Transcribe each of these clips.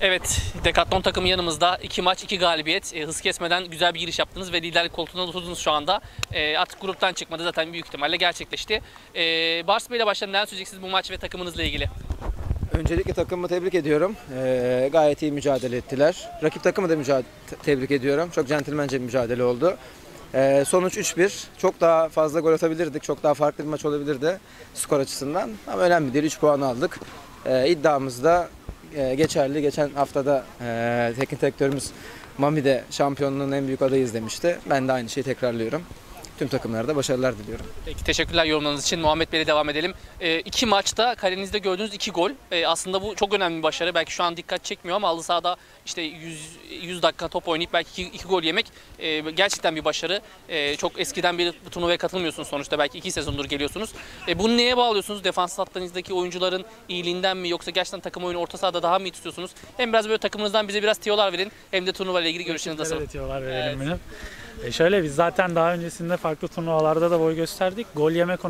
Evet, Decathlon takımı yanımızda. 2 maç, 2 galibiyet. Hız kesmeden güzel bir giriş yaptınız ve liderlik koltuğunda oturdunuz şu anda. Artık gruptan çıkmadı zaten büyük ihtimalle gerçekleşti. Bars Bey ile başlayalım. Neler söyleyeceksiniz bu maç ve takımınızla ilgili? Öncelikle takımımı tebrik ediyorum. Gayet iyi mücadele ettiler. Rakip takımı da tebrik ediyorum. Çok centilmence bir mücadele oldu. Sonuç 3-1. Çok daha fazla gol atabilirdik. Çok daha farklı bir maç olabilirdi skor açısından. Ama önemli değil. 3 puan aldık. İddiamız da geçerli. Geçen haftada teknik direktörümüz Mami de şampiyonluğun en büyük adayız demişti. Ben de aynı şeyi tekrarlıyorum. Tüm takımlarda başarılar diliyorum. Peki, teşekkürler yorumlarınız için. Muhammed Bey'le devam edelim. 2 maçta kalenizde gördüğünüz 2 gol. Aslında bu çok önemli bir başarı. Belki şu an dikkat çekmiyor ama halı sahada işte 100 dakika top oynayıp belki 2 gol yemek gerçekten bir başarı. Çok eskiden bir turnuvaya katılmıyorsunuz sonuçta. Belki 2 sezondur geliyorsunuz. Bunu neye bağlıyorsunuz? Defans hattınızdaki oyuncuların iyiliğinden mi yoksa gerçekten takım oyunu orta sahada daha mı iyi tutuyorsunuz? Hem biraz böyle takımınızdan bize biraz tiyolar verin hem de turnuva ile ilgili görüşleriniz nasıl? Evet, tiyolar verelim benim. Şöyle, biz zaten daha öncesinde farklı turnuvalarda da boy gösterdik. Gol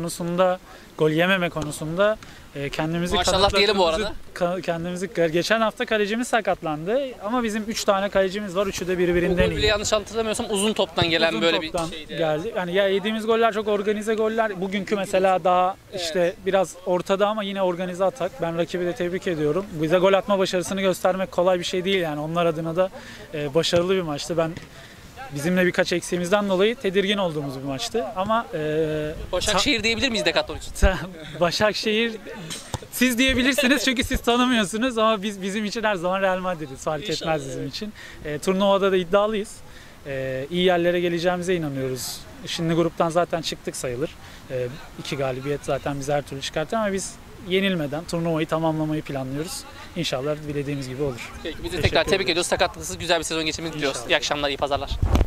yememe konusunda kendimizi maşallah diyelim bu arada. Geçen hafta kalecimiz sakatlandı ama bizim 3 tane kalecimiz var. Üçü de birbirinden iyi. Yanlış hatırlamıyorsam uzun toptan gelen böyle bir şeydi. Geldi. Yani ya yediğimiz goller çok organize goller. Bugünkü mesela daha işte biraz ortada ama yine organize atak. Ben rakibi de tebrik ediyorum. Bize gol atma başarısını göstermek kolay bir şey değil yani. Onlar adına da başarılı bir maçtı. Bizimle birkaç eksiğimizden dolayı tedirgin olduğumuz bir maçtı ama Başakşehir diyebilir miyiz Decathlon için? Başakşehir siz diyebilirsiniz çünkü siz tanımıyorsunuz ama bizim için her zaman Real Madrid'iz, fark İnşallah, etmez bizim için. Turnuvada da iddialıyız. İyi yerlere geleceğimize inanıyoruz. Şimdi gruptan zaten çıktık sayılır. 2 galibiyet zaten bizi her türlü çıkarttı ama biz yenilmeden turnuvayı tamamlamayı planlıyoruz. İnşallah dilediğimiz gibi olur. Peki, biz de tekrar tebrik ediyoruz. Sakatlıksız güzel bir sezon geçirmenizi diliyoruz. İyi akşamlar, iyi pazarlar.